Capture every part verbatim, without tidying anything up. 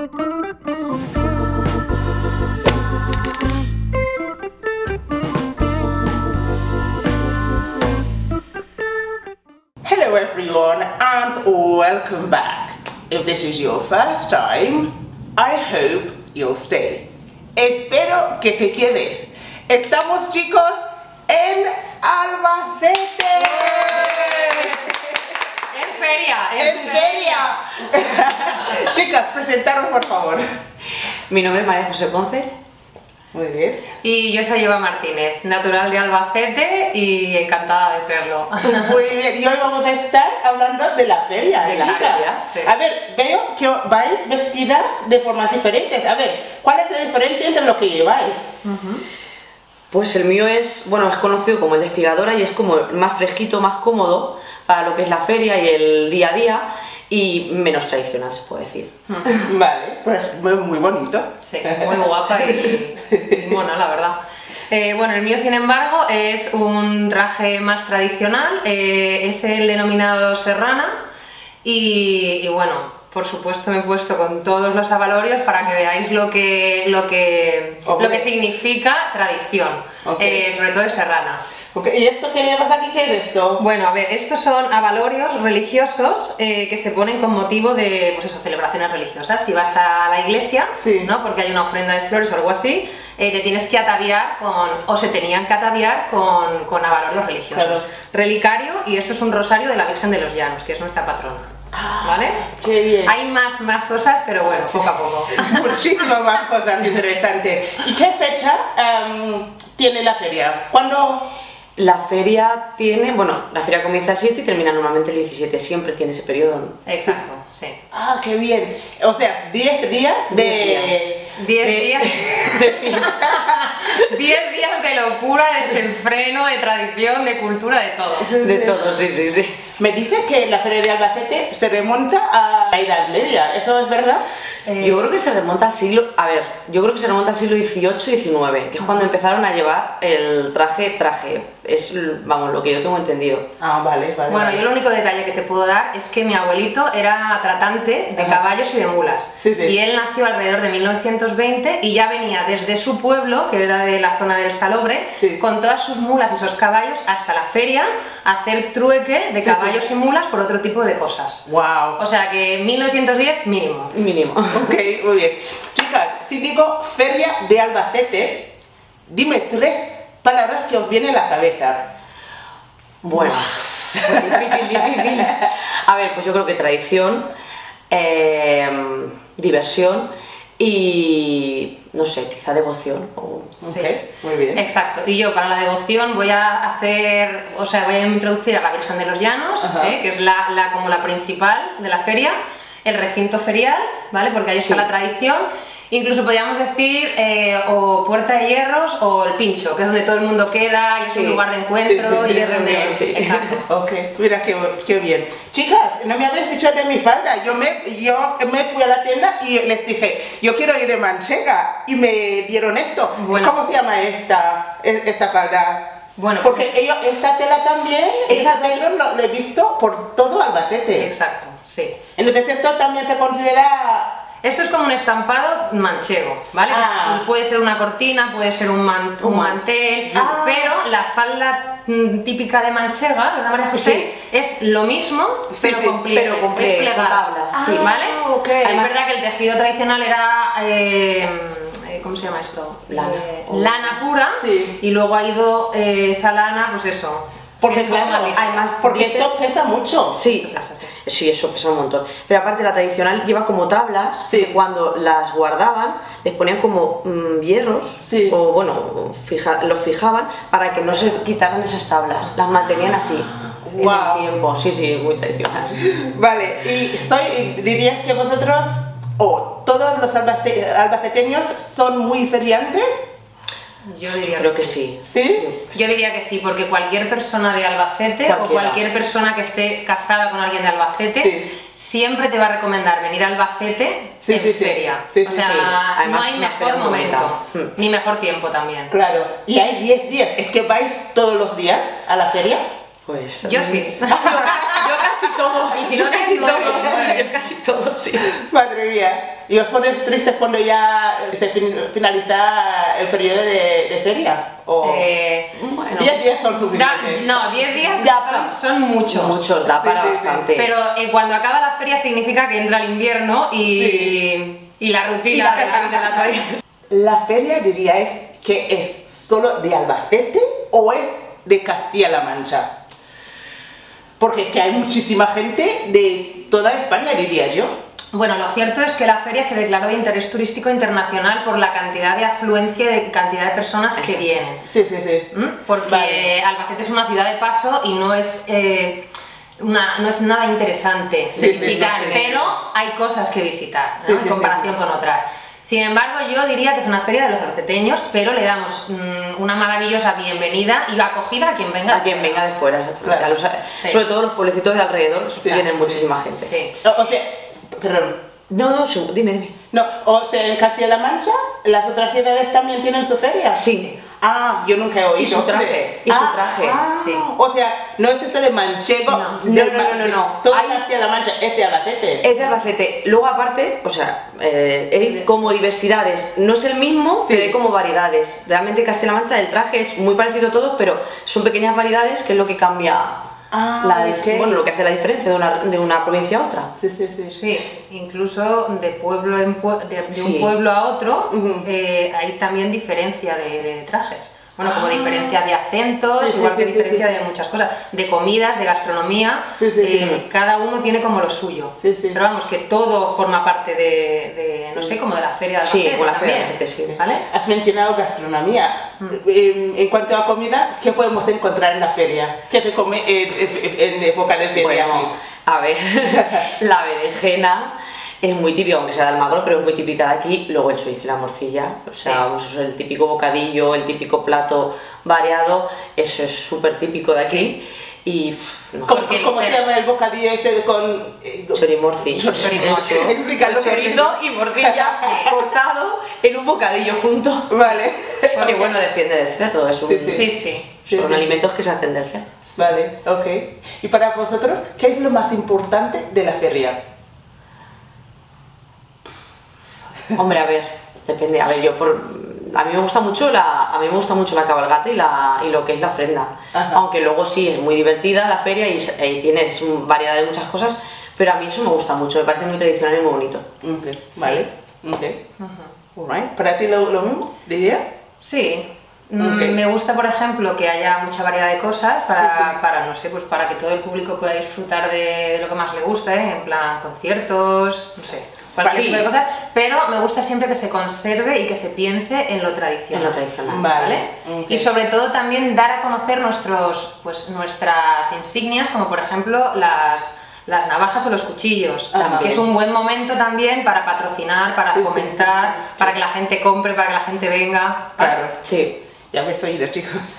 Hello everyone and welcome back. If this is your first time, I hope you'll stay. Espero que te quedes. Estamos, chicos, en Albacete. En feria. En, en feria. feria. Chicas, presentaros por favor. Mi nombre es María José Ponce. Muy bien. Y yo soy Eva Martínez, natural de Albacete y encantada de serlo. Muy bien, y hoy vamos a estar hablando de la feria, de la feria. Sí. A ver, veo que vais vestidas de formas diferentes. A ver, ¿cuál es el diferente entre lo que lleváis? Uh-huh. Pues el mío es, bueno, es conocido como el de espigadora y es como más fresquito, más cómodo para lo que es la feria y el día a día y menos tradicional, se puede decir. Uh-huh. Vale, pues muy, muy bonito. Sí, muy guapa y, y mona, la verdad. Eh, bueno, el mío, sin embargo, es un traje más tradicional, eh, es el denominado serrana y, y bueno, por supuesto me he puesto con todos los abalorios para que veáis lo que, lo que, lo que significa tradición, okay. eh, sobre todo de serrana. Okay. ¿Y esto que llevas aquí, qué es esto? Bueno, a ver, estos son abalorios religiosos eh, que se ponen con motivo de, pues eso, celebraciones religiosas. Si vas a la iglesia, sí, ¿no? Porque hay una ofrenda de flores o algo así, eh, te tienes que ataviar con, o se tenían que ataviar con, con abalorios religiosos. Claro. Relicario, y esto es un rosario de la Virgen de los Llanos, que es nuestra patrona. ¿Vale? ¡Qué bien! Hay más, más cosas, pero bueno, poco a poco. Muchísimas más cosas interesantes. ¿Y qué fecha um, tiene la feria? ¿Cuándo...? La feria tiene, bueno, la feria comienza el siete y termina normalmente el diecisiete, siempre tiene ese periodo, ¿no? Exacto, sí. Ah, qué bien. O sea, diez días de... diez días de fiesta. diez días de locura, de desenfreno, de tradición, de cultura, de todo. Sí, de sí. todo, sí, sí, sí. Me dice que la feria de Albacete se remonta a la Edad Media, ¿eso es verdad? Eh, yo creo que se remonta al siglo, a ver, yo creo que se remonta al siglo dieciocho y diecinueve, que es cuando empezaron a llevar el traje, traje, es, vamos, lo que yo tengo entendido. Ah, vale, vale. Bueno, vale. yo el único detalle que te puedo dar es que mi abuelito era tratante de Ajá. caballos y de mulas, sí, sí. y él nació alrededor de mil novecientos veinte y ya venía desde su pueblo, que era de la zona del Salobre, sí. con todas sus mulas y sus caballos hasta la feria a hacer trueque de sí, caballos sí. y mulas por otro tipo de cosas. Wow. O sea que mil novecientos diez mínimo. Mínimo. Ok, muy bien. Chicas, si digo feria de Albacete, dime tres palabras que os vienen a la cabeza. Bueno, pues difícil, difícil. A ver, pues yo creo que tradición, eh, diversión y, no sé, quizá devoción. O... Sí. Okay, muy bien. Exacto. Y yo para la devoción voy a hacer, o sea, voy a introducir a la Virgen de los Llanos, ¿eh? que es la, la, como la principal de la feria, el recinto ferial, ¿vale? Porque ahí está sí. la tradición. Incluso podríamos decir eh, o Puerta de Hierros o el Pincho, que es donde todo el mundo queda, y es sí. un lugar de encuentro, sí, sí, sí, y es donde... Sí. Exacto. Ok, mira qué, qué bien. Chicas, no me habéis dicho de mi falda. Yo me, yo me fui a la tienda y les dije, yo quiero ir de manchega, y me dieron esto. Bueno. ¿Cómo se llama esta, esta falda? Bueno, porque pues, ello, esta tela también, esa tela lo, lo he visto por todo Albacete. Exacto, sí. Entonces esto también se considera... Esto es como un estampado manchego, ¿vale? Ah. Puede ser una cortina, puede ser un, man, un mantel, ah. pero la falda típica de manchega, ¿verdad, María José? Sí. Es lo mismo, sí, pero, sí, con pliegues, pero con pliegues, con tablas, ah, sí. ¿vale? Okay. Además, es verdad que el tejido tradicional era... Eh, ¿cómo se llama esto? Lana. Eh, lana pura, sí. y luego ha ido eh, esa lana, pues eso... Porque claro, además, porque dice, esto pesa mucho. Sí, sí, eso pesa un montón. Pero aparte la tradicional lleva como tablas, sí. que cuando las guardaban les ponían como mmm, hierros, sí. o bueno, fija, los fijaban para que no se quitaran esas tablas. Las mantenían así, wow. en el tiempo. Sí, sí, muy tradicional. Vale, y soy, dirías que vosotros, o oh, todos los albaceteños son muy feriantes. Yo diría Creo que, que sí. sí. ¿Sí? Yo diría que sí, porque cualquier persona de Albacete Cualquiera. o cualquier persona que esté casada con alguien de Albacete sí. siempre te va a recomendar venir a Albacete sí, en sí, feria. Sí. O sea, sí. Además, no hay mejor momento, momento. ni mejor tiempo también. Claro, y hay diez días. ¿Es que vais todos los días a la feria? Pues yo sí. yo, yo casi todos. Y si yo no casi todos. Yo casi todos, sí. Madre mía. ¿Y os pones tristes cuando ya se fin finaliza el periodo de, de feria? ¿O eh, bueno, diez días son suficientes? Da, no, diez días son, son muchos. Muchos, da para sí, sí, bastante. Sí. Pero eh, cuando acaba la feria significa que entra el invierno y, sí. y la rutina de la, de la feria. ¿La feria diría es que es solo de Albacete o es de Castilla-La Mancha? Porque es que hay muchísima gente de toda España, diría yo. Bueno, lo cierto es que la feria se declaró de interés turístico internacional por la cantidad de afluencia y de cantidad de personas que vienen. Sí, sí, sí. ¿Mm? Porque vale. Albacete es una ciudad de paso y no es, eh, una, no es nada interesante sí, visitar, sí, sí, sí. pero hay cosas que visitar, ¿no? sí, en sí, comparación sí. con otras. Sin embargo, yo diría que es una feria de los albaceteños, pero le damos mmm, una maravillosa bienvenida y acogida a quien venga. A quien venga de fuera, exactamente. Claro. Los, sí. Sobre todo los pueblecitos de alrededor, sí. vienen muchísima gente. Sí. O, o sea, perdón. No, no, dime, dime. No, o sea, en Castilla-La Mancha, ¿las otras ciudades también tienen su feria? Sí. Ah, yo nunca he oído. Y su traje, y ah, su traje, ah, sí. O sea, no es esto de manchego. No, de, no, no, no, no, no. Toda Hay... Castilla-La Mancha es de Albacete. Es de Albacete. Luego aparte, o sea, eh, como diversidades, no es el mismo, sí. pero hay como variedades. Realmente Castilla-La Mancha el traje es muy parecido a todos, pero son pequeñas variedades que es lo que cambia. Ah, la okay. Bueno, lo que hace la diferencia de una, de una provincia a otra. Sí, sí, sí. Sí, incluso de pueblo en pue de, de sí. un pueblo a otro uh-huh. eh, hay también diferencia de, de trajes. Bueno, como ah. diferencia de acentos, sí, sí, igual sí, que sí, diferencia sí, sí. de muchas cosas, de comidas, de gastronomía, sí, sí, eh, sí. cada uno tiene como lo suyo. Sí, sí. Pero vamos, que todo forma parte de, de no sí. sé, como de la feria de Albacete. Sí, como la feria de también, Albacete, sí. ¿vale? Has mencionado gastronomía. Mm. En, en cuanto a comida, ¿qué podemos encontrar en la feria? ¿Qué se come en, en, en época de feria? Bueno, a ver, la berenjena es muy típica, aunque sea de Almagro, pero es muy típica de aquí. Luego el chorizo y la morcilla, o sea, sí. vamos, eso es el típico bocadillo, el típico plato variado, eso es súper típico de aquí. Y no, ¿Cómo, ¿cómo se llama el bocadillo ese con...? Eh, chorimorci. Chorimorci. Explícalo. Chorizo y morcilla cortado en un bocadillo junto. Vale. Que bueno, defiende del cerdo, es un, sí, sí. sí, sí. son sí, alimentos que se hacen del cerdo. Vale, ok. ¿Y para vosotros, qué es lo más importante de la feria? Hombre, a ver, depende, a ver, yo por... A mí me gusta mucho la, a mí me gusta mucho la cabalgata y, la, y lo que es la ofrenda. Ajá. Aunque luego sí, es muy divertida la feria y, y tienes variedad de muchas cosas, pero a mí eso me gusta mucho, me parece muy tradicional y muy bonito. Okay. Sí. Vale, okay. Uh-huh. Right. ¿Para ti lo, lo mismo, dirías? Sí. Okay. Me gusta, por ejemplo, que haya mucha variedad de cosas para, sí, sí. para, no sé, pues para que todo el público pueda disfrutar de, de lo que más le gusta, ¿eh? En plan conciertos, no sé, cualquier sí. tipo de cosas, pero me gusta siempre que se conserve y que se piense en lo tradicional. En lo tradicional. Vale. ¿Vale? Okay. Y sobre todo también dar a conocer nuestros, pues, nuestras insignias, como por ejemplo las... las navajas o los cuchillos, Ajá. que es un buen momento también para patrocinar, para sí, fomentar, sí, sí, sí. para que la gente compre, para que la gente venga. Claro, sí. Ya habéis oído, chicos.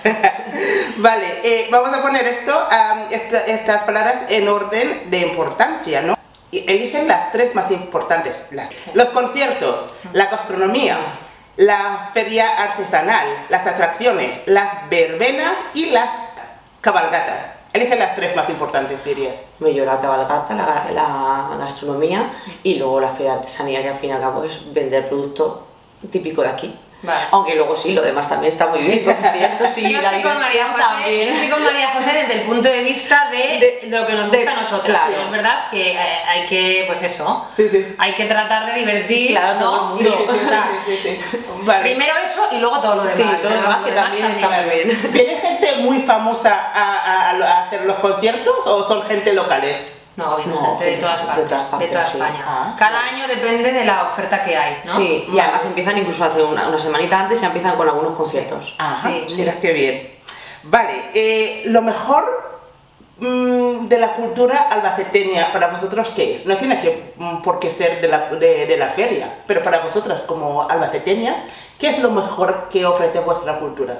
Vale, eh, vamos a poner esto, um, esta, estas palabras en orden de importancia, ¿no? Eligen las tres más importantes. Las, los conciertos, la gastronomía, la feria artesanal, las atracciones, las verbenas y las cabalgatas. Eligen las tres más importantes, dirías. Yo la cabalgata, la, la gastronomía y luego la feria de artesanía, que al fin y al cabo es vender producto típico de aquí. Vale. Aunque luego sí, lo demás también está muy bien, conciertos y yo la estoy con María José, también. Yo estoy con María José desde el punto de vista de, de, de lo que nos gusta de, a nosotros. Claro. Es verdad que eh, hay que, pues eso, sí, sí. hay que tratar de divertir, claro, ¿no? todo el mundo. Y disfrutar. Sí, sí, sí. Vale. Primero eso y luego todo lo demás. Sí, todo lo demás que demás también, también está muy bien. ¿Viene gente muy famosa a, a, a hacer los conciertos o son gente locales? No, viene no, gente de todas partes, de, todas partes, de toda sí. España. Ah, Cada sí. año depende de la oferta que hay, ¿no? Sí, y además empiezan incluso hace una, una semanita antes, ya empiezan con algunos conciertos. Ajá, sí, mira sí. qué bien. Vale, eh, lo mejor mmm, de la cultura albaceteña, ¿para vosotros qué es? No tiene que, mm, por qué ser de la, de, de la feria, pero para vosotras como albaceteñas, ¿qué es lo mejor que ofrece vuestra cultura?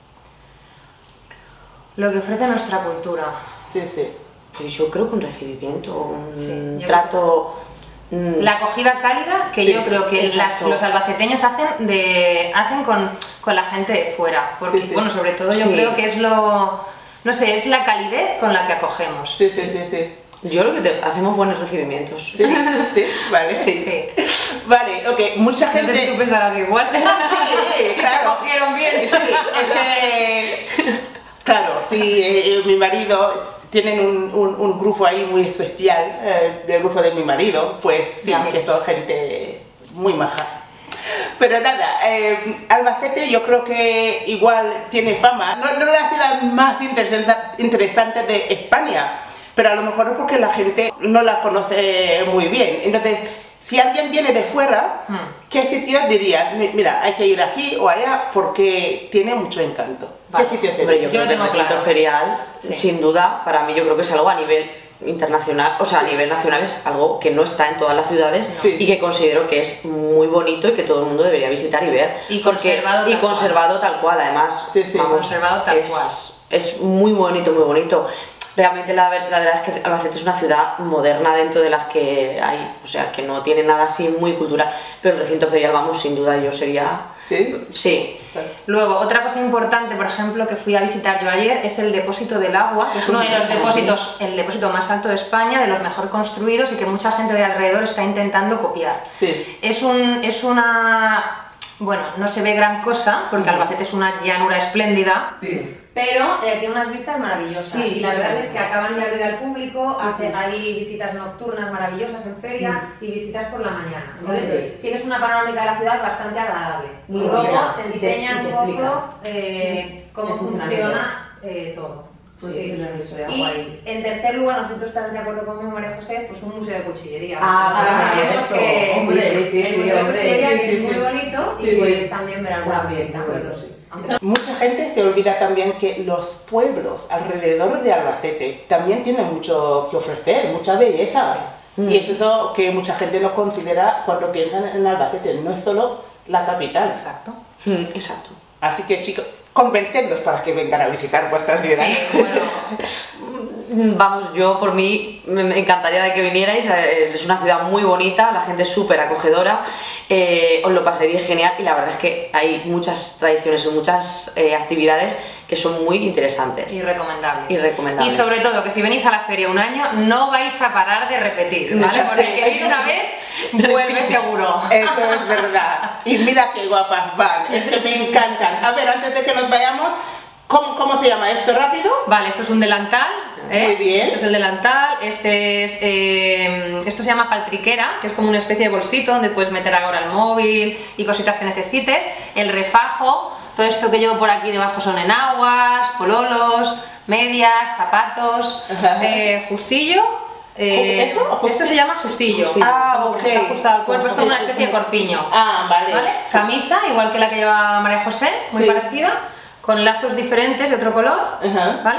Lo que ofrece nuestra cultura. Sí, sí. Pues yo creo que un recibimiento, un sí, trato... Creo... La acogida cálida que sí, yo creo que las, los albaceteños hacen, de, hacen con, con la gente de fuera. Porque, sí, sí. bueno, sobre todo yo sí. creo que es lo... No sé, es la calidez con la que acogemos. Sí, sí, sí, sí. Yo creo que te, hacemos buenos recibimientos. Sí, sí, vale. Sí, sí. Vale, ok, mucha gente... No sé si tú pensarás igual. Sí, si claro. te cogieron bien. Sí, es que... Claro, sí, eh, mi marido... Tienen un, un, un grupo ahí muy especial, eh, del grupo de mi marido, pues sí, Ya, que son gente muy maja. Pero nada, eh, Albacete yo creo que igual tiene fama, no, no es la ciudad más interesante, interesante de España, pero a lo mejor es porque la gente no la conoce muy bien. Entonces, si alguien viene de fuera, hmm. ¿qué sitio dirías? Mira, hay que ir aquí o allá porque tiene mucho encanto. Vale. ¿Qué sitio sería? Hombre, yo, yo creo que el recinto claro. ferial, sí. sin duda, para mí yo creo que es algo a nivel internacional, o sea, a nivel nacional es algo que no está en todas las ciudades sí. y que considero que es muy bonito y que todo el mundo debería visitar y ver. Y conservado, porque, tal, y conservado cual. tal cual, además. Sí, sí. Vamos, conservado tal es, cual. Es muy bonito, muy bonito. Realmente la, la verdad es que Albacete es una ciudad moderna dentro de las que hay, o sea, que no tiene nada así muy cultural, pero el recinto ferial, vamos, sin duda yo sería... ¿Sí? Sí. Luego, otra cosa importante, por ejemplo, que fui a visitar yo ayer, es el depósito del agua, que es uno de los depósitos, el depósito más alto de España, de los mejor construidos y que mucha gente de alrededor está intentando copiar. Sí. Es, un, es una... Bueno, no se ve gran cosa, porque Albacete es una llanura espléndida, sí. pero eh, tiene unas vistas maravillosas. Sí, y la verdad sí, es que acaban de abrir al público, sí, hace, sí. hay visitas nocturnas maravillosas en feria mm. y visitas por la mañana. Entonces sí. tienes una panorámica de la ciudad bastante agradable. Y Muy luego bien. te enseñan un poco eh, cómo funciona eh, todo. Pues sí. Sí. Y en tercer lugar, no sé si tú estás de acuerdo conmigo, María José, pues un museo de cuchillería. Ah, pues pues que hombre, sí, sí, el sí, museo de hombre, cuchillería sí, que sí, es muy sí. bonito Sí, y sí. puedes también ver alguna También, visita. bueno, Sí. sí. Mucha gente se olvida también que los pueblos alrededor de Albacete también tienen mucho que ofrecer, mucha belleza. Mm. Y es eso que mucha gente no considera cuando piensan en Albacete, no es solo la capital. Exacto. Mm, exacto. Así que chicos, convencerlos para que vengan a visitar vuestra ciudad. Sí, bueno. Vamos, yo por mí me encantaría de que vinierais, es una ciudad muy bonita, la gente es súper acogedora, eh, os lo pasaréis genial y la verdad es que hay muchas tradiciones y muchas eh, actividades que son muy interesantes. Y recomendables. Y recomendables. Y sobre todo que si venís a la feria un año no vais a parar de repetir, ¿vale? Porque el que viene una vez vuelve seguro. Eso es verdad. Y mira qué guapas van, es que me encantan. A ver, antes de que nos vayamos, ¿cómo, cómo se llama esto rápido? Vale, esto es un delantal. ¿eh? Muy bien. Este es el delantal, este es, eh, esto se llama faltriquera, que es como una especie de bolsito donde puedes meter ahora el móvil y cositas que necesites. El refajo, todo esto que llevo por aquí debajo son enaguas, pololos, medias, zapatos, eh, justillo. Eh, ¿Esto, o esto se llama justillo. justillo. Ah, como ok. que está ajustado al cuerpo, es como una especie de corpiño. Ah, vale. ¿Vale? Camisa, igual que la que lleva María José, muy Sí. parecida, con lazos diferentes de otro color, Ajá. ¿vale?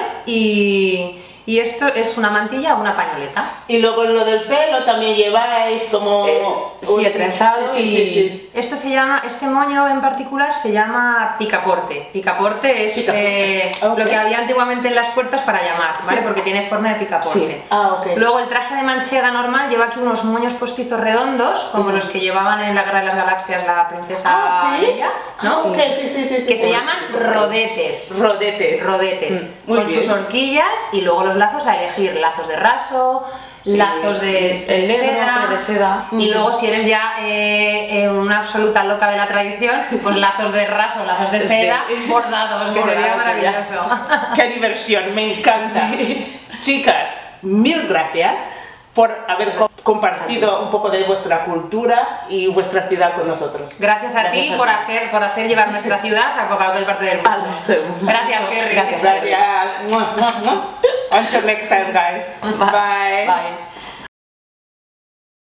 Y, y esto es una mantilla o una pañoleta. Y luego en lo del pelo también lleváis como... Eh, sí, el trenzado sí, y... sí, sí. Esto se llama, este moño en particular se llama picaporte. Picaporte es Picaporte. eh, Ok. lo que había antiguamente en las puertas para llamar, ¿vale? Sí. Porque tiene forma de picaporte. Sí. Ah, ok. Luego el traje de manchega normal lleva aquí unos moños postizos redondos, como Ujú. los que llevaban en la Guerra de las Galaxias la princesa Ah, ¿sí? Leia, ¿no? Ah, ok, sí, sí, sí, sí. Que se Sí. llaman rodetes. Rodetes. Rodetes, Mm, muy con bien. sus horquillas y luego los lazos a elegir, lazos de raso, Sí, lazos de, de el negro, seda, de seda. y luego si eres ya eh, eh, una absoluta loca de la tradición, pues lazos de raso, lazos de Sí. seda, bordados, que sería Bordados, maravilloso. ¡Qué diversión! Me encanta. Sí. Chicas, mil gracias por haber co- compartido un poco de vuestra cultura y vuestra ciudad con nosotros. Gracias a Gracias ti a por ti. hacer, por hacer llevar nuestra ciudad a cualquier parte del mundo. Al resto del mundo. Gracias, Kerry. Gracias. Gracias. Mua, mua, mua. Until next time, guys. Bye. Bye. Bye.